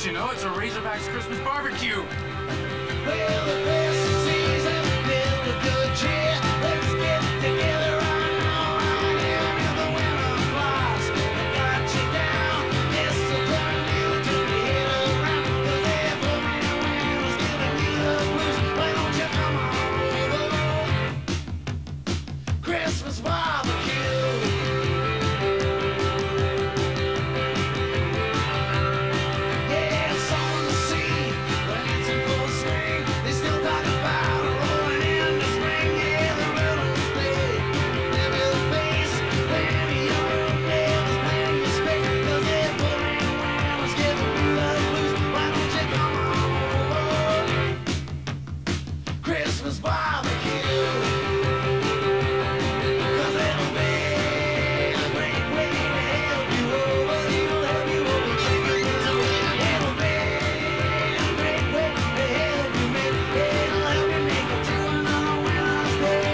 you know, it's a Razorbacks Christmas Bar-B-Q. Well, the festive season filled with good cheer. Let's get together right now, right here near the winter flies. They got you down, discipline you to be hit around. 'Cause they're pouring winter's giving you the blues. Why don't you come on over? Christmas barbecue. Christmas barbecue, 'cause it'll be a great way to help you over. It'll help you over chicken too. It'll be a great way to help you make. It'll help you make it to another winter's day.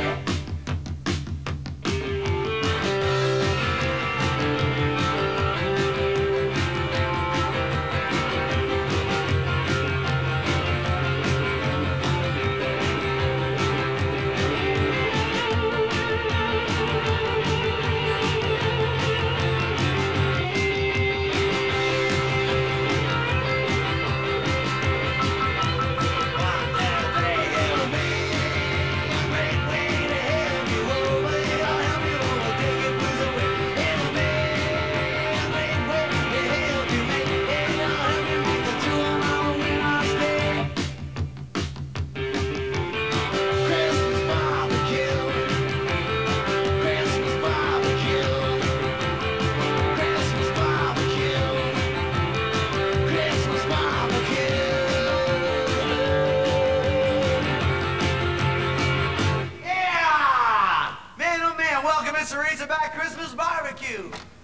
It's a Razorbacks Christmas Barbecue.